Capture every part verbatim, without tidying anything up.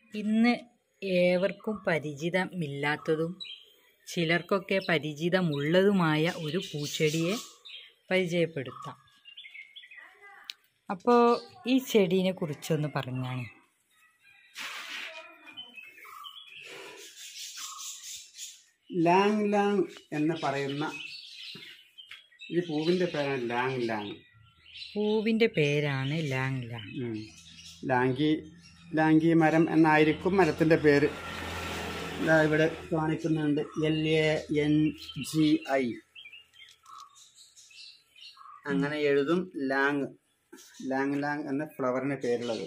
ഇന്ന് ഏവർക്കും പരിചിതമില്ലാത്തതും ചിലർക്കൊക്കെ പരിചിതമുള്ളതുമായ ഒരു പൂച്ചെടിയെ പരിചയപ്പെടുത്താം. അപ്പോൾ ഈ ചെടീനെ കുറിച്ചൊന്ന് പറഞ്ഞാണ്. ലാങ് ലാങ് എന്ന് പറയുന്ന ഈ പൂവിൻ്റെ പേരാണ് ലാങ് ലാങ്. പൂവിൻ്റെ പേരാണ് ലാങ് ലാങ്. ലാങ്കി ലാങ്കി മരം എന്നായിരിക്കും മരത്തിൻ്റെ പേര്. ഇവിടെ കാണിക്കുന്നുണ്ട് L A N G I, അങ്ങനെ എഴുതും. ലാങ് ലാങ് ലാങ് എന്ന ഫ്ലവറിന് പേരുള്ളത്.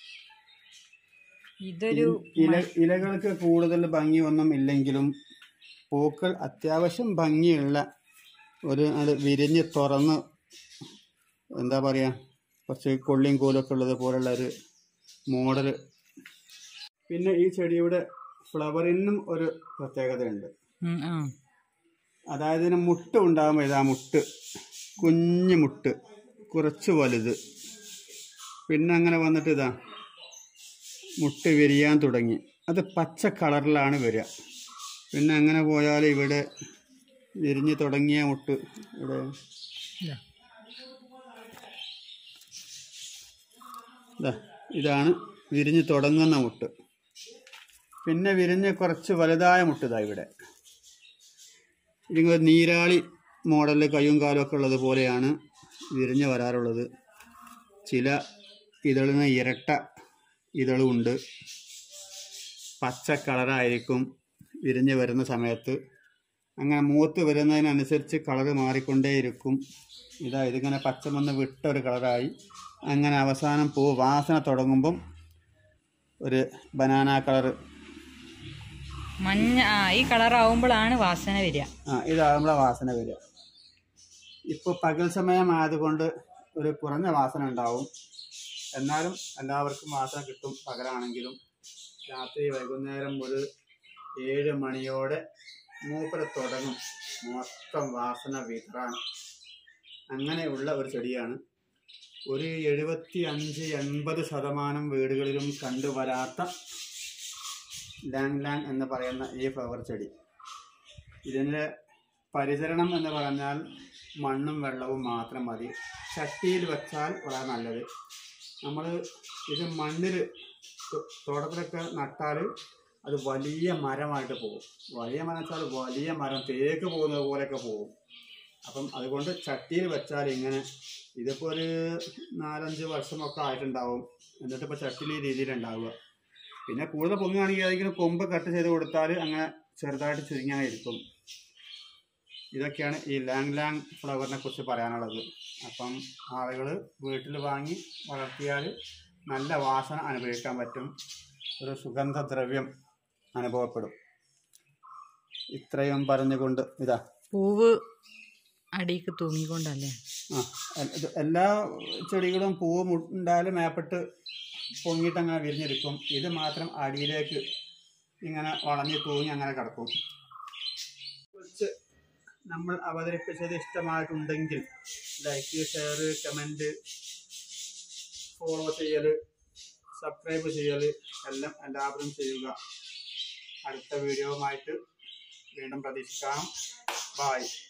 ഇതൊരു ഇല ഇലകൾക്ക് കൂടുതൽ ഭംഗി ഒന്നും ഇല്ലെങ്കിലും പൂക്കൾ അത്യാവശ്യം ഭംഗിയുള്ള ഒരു അത് വിരിഞ്ഞ് തുറന്ന് എന്താ പറയുക, കുറച്ച് കൊള്ളിയും കോലൊക്കെ ഉള്ളത് പോലുള്ള ഒരു മോഡൽ. പിന്നെ ഈ ചെടിയുടെ ഫ്ലവറിനും ഒരു പ്രത്യേകതയുണ്ട്. അതായത് ഇതിന് മുട്ട് ഉണ്ടാകുമ്പോൾ ഇതാ മുട്ട്, കുഞ്ഞു മുട്ട്, കുറച്ച് വലുത്. പിന്നെ അങ്ങനെ വന്നിട്ട് ഇതാ മുട്ട് വിരിയാൻ തുടങ്ങി. അത് പച്ച കളറിലാണ് വരിക. പിന്നെ അങ്ങനെ പോയാൽ ഇവിടെ വിരിഞ്ഞ് തുടങ്ങിയ മുട്ട് ഇവിടെ ഇതാണ് വിരിഞ്ഞ് തുടങ്ങുന്ന മുട്ട്. പിന്നെ വിരിഞ്ഞ് കുറച്ച് വലുതായ മുട്ട് ഇതാ ഇവിടെ. ഇതിങ്ങനെ നീരാളി മോഡലിൽ കയ്യും കാലും ഒക്കെ ഉള്ളത് പോലെയാണ് വിരിഞ്ഞ് വരാറുള്ളത്. ചില ഇതളിന് ഇരട്ട ഇതളുമുണ്ട്. പച്ച കളറായിരിക്കും വിരിഞ്ഞ് വരുന്ന സമയത്ത്. അങ്ങനെ മൂത്ത് വരുന്നതിനനുസരിച്ച് കളറ് മാറിക്കൊണ്ടേയിരിക്കും. ഇതാ ഇതിങ്ങനെ പച്ചമൊന്ന് വിട്ടൊരു കളറായി. അങ്ങനെ അവസാനം പൂ വാസന തുടങ്ങുമ്പം ഒരു ബനാന കളറ്, മഞ്ഞ ഈ കളറാവുമ്പോഴാണ് വാസന വരിക. ആ ഇതാകുമ്പോഴാണ് വാസന വരിക. ഇപ്പോൾ പകൽ സമയമായതുകൊണ്ട് ഒരു കുറഞ്ഞ വാസന ഉണ്ടാവും. എന്നാലും എല്ലാവർക്കും വാസന കിട്ടും. പകലാണെങ്കിലും രാത്രി വൈകുന്നേരം ഒരു ഏഴ് മണിയോടെ മൂപ്പര തുടങ്ങും മൊത്തം വാസന വിതറാൻ. അങ്ങനെയുള്ള ഒരു ചെടിയാണ്. ഒരു എഴുപത്തി അഞ്ച് എൺപത് ശതമാനം വീടുകളിലും കണ്ടുവരാത്ത ലാങ് ലാങ് എന്ന് പറയുന്ന ഈ ഫ്ലവർ ചെടി. ഇതിൻ്റെ പരിചരണം എന്ന് പറഞ്ഞാൽ മണ്ണും വെള്ളവും മാത്രം മതി. ചട്ടിയിൽ വെച്ചാൽ വളരെ നല്ലത്. നമ്മൾ ഇത് മണ്ണിൽ തോട്ടത്തിലൊക്കെ നട്ടാൽ അത് വലിയ മരമായിട്ട് പോകും. വലിയ മരം വെച്ചാൽ വലിയ മരം, തേക്ക് പോകുന്നത് പോലെയൊക്കെ പോകും. അപ്പം അതുകൊണ്ട് ചട്ടിയിൽ വെച്ചാൽ ഇങ്ങനെ, ഇതിപ്പോൾ ഒരു നാലഞ്ച് വർഷമൊക്കെ ആയിട്ടുണ്ടാവും. എന്നിട്ടിപ്പോൾ ചട്ടിയിൽ ഈ രീതിയിലുണ്ടാവുക. പിന്നെ കൂടുതൽ പൊങ്ങുകയാണെങ്കിൽ ഏതെങ്കിലും കൊമ്പ് കട്ട് ചെയ്ത് കൊടുത്താൽ അങ്ങനെ ചെറുതായിട്ട് ചുരുങ്ങാൻ ഇരിക്കും. ഇതൊക്കെയാണ് ഈ ലാങ് ലാങ് ഫ്ലവറിനെ കുറിച്ച് പറയാനുള്ളത്. അപ്പം ആളുകൾ വീട്ടിൽ വാങ്ങി വളർത്തിയാൽ നല്ല വാസന അനുഭവിക്കാൻ പറ്റും. ഒരു സുഗന്ധദ്രവ്യം അനുഭവപ്പെടും. ഇത്രയും പറഞ്ഞുകൊണ്ട് ഇതാ പൂവ് അടിക്ക് തൂങ്ങിക്കൊണ്ടല്ലേ. ആ എല്ലാ ചെടികളും പൂവ് ഉണ്ടായാലും മേപ്പെട്ട് പൊങ്ങിയിട്ട് അങ്ങനെ വിരിഞ്ഞിരിക്കും. ഇത് മാത്രം അടിയിലേക്ക് ഇങ്ങനെ വളഞ്ഞ് തൂങ്ങി അങ്ങനെ കിടക്കും. കുറച്ച് നമ്മൾ അവതരിപ്പിച്ചത് ഇഷ്ടമായിട്ടുണ്ടെങ്കിൽ ലൈക്ക്, ഷെയർ, കമൻറ്റ്, ഫോളോ ചെയ്യൽ, സബ്സ്ക്രൈബ് ചെയ്യൽ എല്ലാം എല്ലാവരും ചെയ്യുക. അടുത്ത വീഡിയോവുമായിട്ട് വീണ്ടും പ്രതീക്ഷിക്കാം. ബായ്.